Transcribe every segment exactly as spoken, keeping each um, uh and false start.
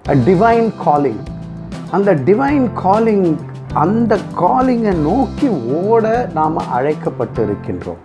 a divine calling. அந்த divine calling, அந்த காலிங்கை நோக்கி ஓட நாம் அழைக்கப்பட்டு இருக்கின்றோம்.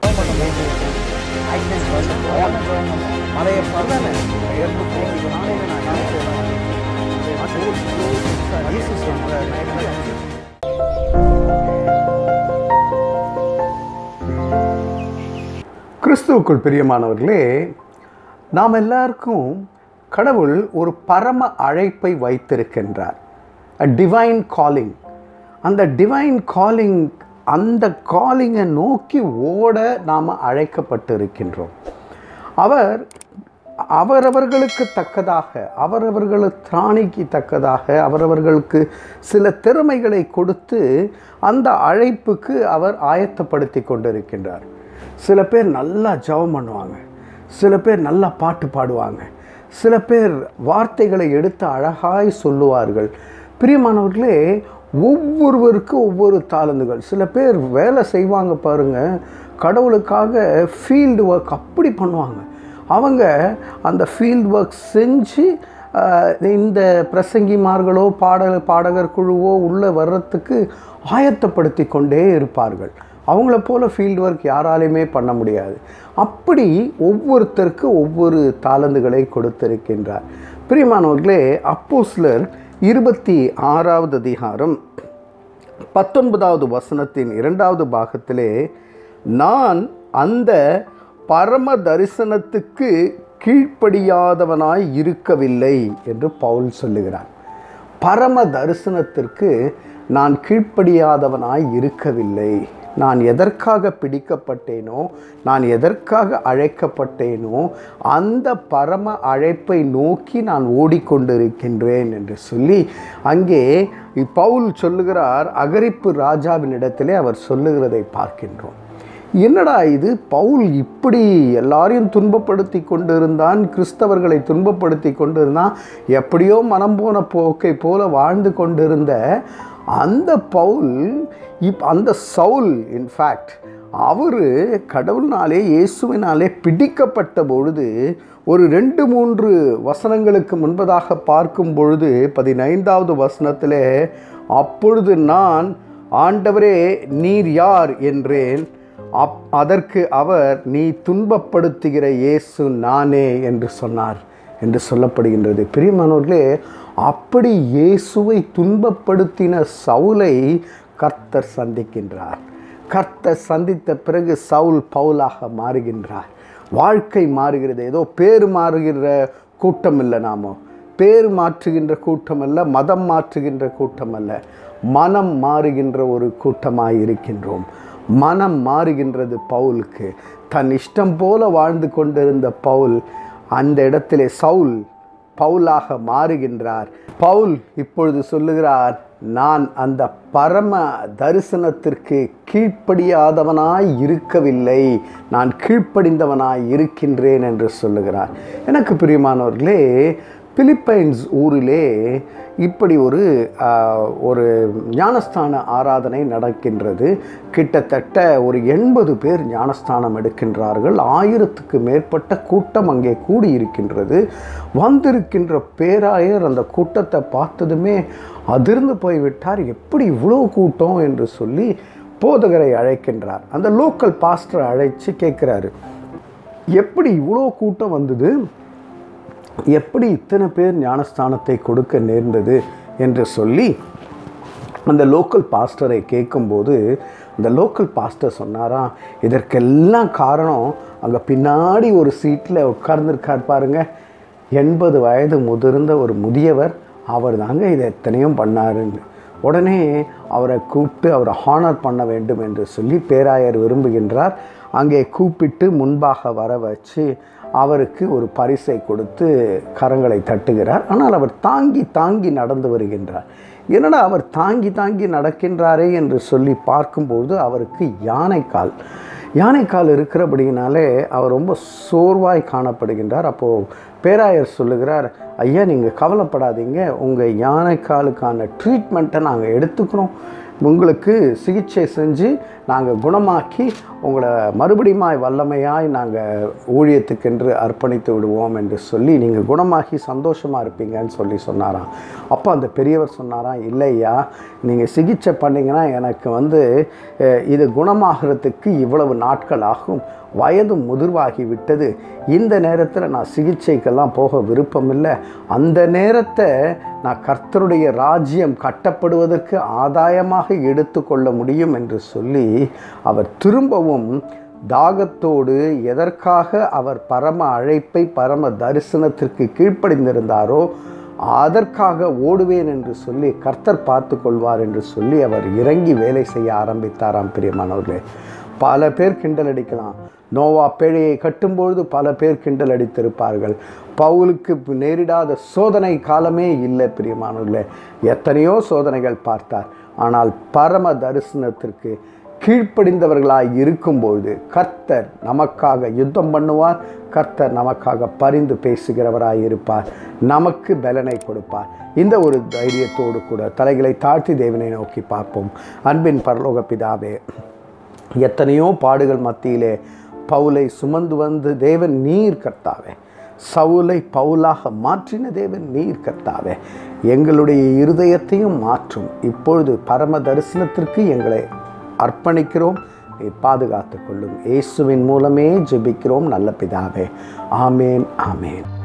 கிறிஸ்துவுக்குள் பிரியமானவர்களே, நாம் எல்லாருக்கும் கடவுள் ஒரு பரம அழைப்பை வைத்திருக்கின்றார். A divine calling. அந்த டிவைன் காலிங், அந்த காலிங்கை நோக்கி ஓட நாம் அழைக்கப்பட்டு இருக்கின்றோம். அவர் அவரவர்களுக்கு தக்கதாக, அவரவர்களுக்கு திராணிக்கு தக்கதாக அவரவர்களுக்கு சில திறமைகளை கொடுத்து அந்த அழைப்புக்கு அவர் ஆயத்தப்படுத்தி கொண்டிருக்கின்றார். சில பேர் நல்லா ஜெபம் பண்ணுவாங்க, சில பேர் நல்லா பாட்டு பாடுவாங்க, சில பேர் வார்த்தைகளை எடுத்து அழகாய் சொல்லுவார்கள். பிரியமானவர்களே, ஒவ்வொருவருக்கும் ஒவ்வொரு தாளந்துகள். சில பேர் வேலை செய்வாங்க பாருங்கள், கடவுளுக்காக ஃபீல்டு ஒர்க் அப்படி பண்ணுவாங்க. அவங்க அந்த ஃபீல்டு ஒர்க் செஞ்சு இந்த பிரசங்கிமார்களோ பாடல் பாடகர் குழுவோ உள்ளே வர்றதுக்கு ஆயத்தப்படுத்தி கொண்டே இருப்பார்கள். அவங்கள போல் ஃபீல்டு ஒர்க் யாராலையுமே பண்ண முடியாது. அப்படி ஒவ்வொருத்தருக்கு ஒவ்வொரு தாளந்துகளை கொடுத்திருக்கின்றார். பிரியமானவர்களே, அப்போஸ்தலர் இருபத்தி ஆறாவது அதிகாரம் பத்தொன்பதாவது வசனத்தின் இரண்டாவது பாகத்திலே, நான் அந்த பரம தரிசனத்துக்கு கீழ்ப்படியாதவனாய் இருக்கவில்லை என்று பவுல் சொல்லுகிறார். பரம தரிசனத்திற்கு நான் கீழ்ப்படியாதவனாய் இருக்கவில்லை. நான் எதற்காக பிடிக்கப்பட்டேனோ, நான் எதற்காக அழைக்கப்பட்டேனோ அந்த பரம அழைப்பை நோக்கி நான் ஓடிக்கொண்டிருக்கின்றேன் என்று சொல்லி அங்கே பவுல் சொல்லுகிறார். அகிரிப்பு ராஜாவினிடத்திலே அவர் சொல்லுகிறதை பார்க்கின்றோம். என்னடா இது, பவுல் இப்படி எல்லாரையும் துன்பப்படுத்தி கொண்டிருந்தான், கிறிஸ்தவர்களை துன்பப்படுத்தி கொண்டிருந்தான், எப்படியோ மனம் போன போக்கை போல வாழ்ந்து கொண்டிருந்த அந்த பவுல், இப் அந்த சவுல் இன்ஃபேக்ட் அவர் கடவுள்னாலே இயேசுவினாலே பிடிக்கப்பட்ட பொழுது ஒரு ரெண்டு மூன்று வசனங்களுக்கு முன்பதாக பார்க்கும் பொழுது பதினைந்தாவது வசனத்திலே, அப்பொழுது நான் ஆண்டவரே நீர் யார் என்றேன். அப் அதற்கு அவர், நீ துன்பப்படுத்துகிற இயேசு நானே என்று சொன்னார் என்று சொல்லப்படுகின்றது. பிரியமானவர்களே, அப்படி இயேசுவை துன்பப்படுத்தின சவுலை கர்த்தர் சந்திக்கின்றார். கர்த்தர் சந்தித்த பிறகு சவுல் பவுலாக மாறுகின்றார். வாழ்க்கை மாறுகிறது. ஏதோ பேர் மாறுகிற கூட்டம் இல்லை, நாம பேர் மாற்றுகின்ற கூட்டம் அல்ல, மதம் மாற்றுகின்ற கூட்டம் அல்ல, மனம் மாறுகின்ற ஒரு கூட்டமாக இருக்கின்றோம். மனம் மாறுகின்றது பவுலுக்கு. தன் இஷ்டம் போல வாழ்ந்து கொண்டிருந்த பவுல் அந்த இடத்திலே சவுல் பவுலாக மாறுகின்றார். பவுல் இப்பொழுது சொல்லுகிறார், நான் அந்த பரம தரிசனத்திற்கு கீழ்ப்படியாதவனாய் இருக்கவில்லை, நான் கீழ்ப்படிந்தவனாய் இருக்கின்றேன் என்று சொல்லுகிறார். எனக்கு பிரியமானவர்களே, பிலிப்பைன்ஸ் ஊரிலே இப்படி ஒரு ஒரு ஞானஸ்தான ஆராதனை நடக்கின்றது. கிட்டத்தட்ட ஒரு எண்பது பேர் ஞானஸ்தானம் எடுக்கின்றார்கள். ஆயிரத்துக்கு மேற்பட்ட கூட்டம் அங்கே கூடியிருக்கின்றது. வந்திருக்கின்ற பேராயர் அந்த கூட்டத்தை பார்த்ததுமே அதிர்ந்து போய்விட்டார். எப்படி இவ்வளோ கூட்டம் என்று சொல்லி போதகரை அழைக்கின்றார். அந்த லோக்கல் பாஸ்டரை அழைச்சி கேட்குறாரு, எப்படி இவ்வளோ கூட்டம் வந்தது, எப்படி இத்தனை பேர் ஞானஸ்தானத்தை கொடுக்க நேர்ந்தது என்று சொல்லி அந்த லோக்கல் பாஸ்டரை கேட்கும்போது அந்த லோக்கல் பாஸ்டர் சொன்னாராம், இதற்கெல்லாம் காரணம் அங்கே பின்னாடி ஒரு சீட்டில் உட்கார்ந்துருக்கார் பாருங்க, எண்பது வயது முதிர்ந்த ஒரு முதியவர், அவர் தாங்க இதை எத்தனையும் பண்ணாருன்னு. உடனே அவரை கூப்பிட்டு அவரை ஹானர் பண்ண வேண்டும் என்று சொல்லி பேராயர் விரும்புகின்றார். அங்கே கூப்பிட்டு முன்பாக வர வச்சு அவருக்கு ஒரு பரிசை கொடுத்து கரங்களை தட்டுகிறார். ஆனால் அவர் தாங்கி தாங்கி நடந்து வருகின்றார். என்னடா அவர் தாங்கி தாங்கி நடக்கின்றாரே என்று சொல்லி பார்க்கும்போது அவருக்கு யானைக்கால் யானைக்கால் இருக்கிறபடியினாலே அவர் ரொம்ப சோர்வாய் காணப்படுகின்றார். அப்போது பேராயர் சொல்லுகிறார், ஐயா நீங்கள் கவலைப்படாதீங்க, உங்கள் யானைக்காலுக்கான ட்ரீட்மெண்ட்டை நாங்கள் எடுத்துக்கிறோம், உங்களுக்கு சிகிச்சை செஞ்சு நாங்கள் குணமாக்கி உங்களை மறுபடியுமாய் வல்லமையாய் நாங்கள் ஊழியத்துக்கென்று அர்ப்பணித்து விடுவோம் என்று சொல்லி நீங்கள் குணமாகி சந்தோஷமாக இருப்பீங்கன்னு சொல்லி சொன்னாராம். அப்போ அந்த பெரியவர் சொன்னாராம், இல்லையா, நீங்கள் சிகிச்சை பண்ணிங்கன்னா எனக்கு வந்து இது குணமாகிறதுக்கு இவ்வளவு நாட்கள் ஆகும், வயது முதிர்வாகி விட்டது, இந்த நேரத்தில் நான் சிகிச்சைக்கெல்லாம் போக விருப்பம் இல்லை, அந்த நேரத்தை நான் கர்த்தருடைய ராஜ்யம் கட்டப்படுவதற்கு ஆதாயமாக எடுத்துக்கொள்ள முடியும் என்று சொல்லி அவர் திரும்பவும் தாகத்தோடு எதற்காக அவர் பரம அழைப்பை பரம தரிசனத்திற்கு கீழ்ப்படிந்திருந்தாரோ அதற்காக ஓடுவேன் என்று சொல்லி கர்த்தர் பார்த்து கொள்வார் என்று சொல்லி அவர் இறங்கி வேலை செய்ய ஆரம்பித்தாராம். பிரியமானவர்களே, பல பேர் கிண்டல் அடிக்கலாம். நோவா பேழையை கட்டும்பொழுது பல பேர் கிண்டல் அடித்திருப்பார்கள். பவுலுக்கு நேரிடாத சோதனை காலமே இல்லை. பிரியமானவர்களே, எத்தனையோ சோதனைகள் பார்த்தார். ஆனால் பரம தரிசனத்திற்கு கீழ்ப்படிந்தவர்களாய் இருக்கும்பொழுது கர்த்தர் நமக்காக யுத்தம் பண்ணுவார். கர்த்தர் நமக்காக பரிந்து பேசுகிறவராய் இருப்பார். நமக்கு பலனை கொடுப்பார். இந்த ஒரு தைரியத்தோடு கூட தலைகளை தாழ்த்தி தேவனை நோக்கி பார்ப்போம். அன்பின் பரலோக பிதாவே, எத்தனையோ பாடுகள் மத்தியிலே பவுலை சுமந்து வந்து தேவன் நீர் கர்த்தாவே, சவுலை பவுலாக மாற்றின தேவன் நீர் கர்த்தாவே, எங்களுடைய இருதயத்தையும் மாற்றும். இப்பொழுது பரம தரிசனத்திற்கு எங்களை அர்ப்பணிக்கிறோம். பாதுகாத்து கொள்ளும். இயேசுவின் மூலமே ஜெபிக்கிறோம் நல்ல பிதாவே. ஆமேன், ஆமேன்.